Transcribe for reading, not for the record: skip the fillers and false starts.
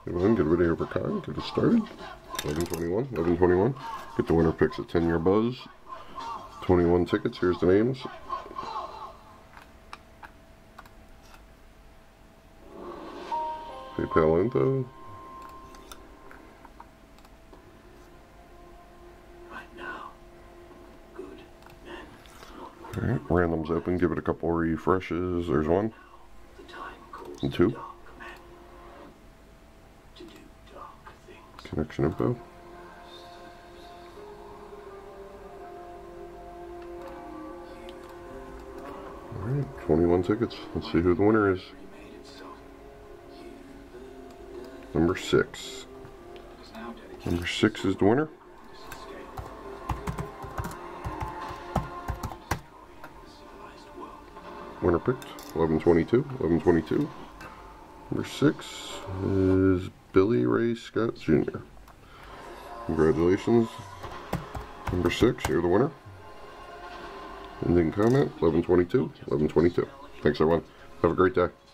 Go ahead and get a video for Khanh. Get us started. 1121, 1121. Get the winner picks a 10-year Buzzz. 21 tickets. Here's the names. PayPal info. Alright, random's open. Give it a couple refreshes. There's one. And two. Connection info. Alright, 21 tickets. Let's see who the winner is. Number 6. Number 6 is the winner. Winner picked 1122. 1122. Number 6 is Billy Ray Scott Jr. Congratulations. Number 6, you're the winner. Ending comment 1122. 1122. Thanks everyone. Have a great day.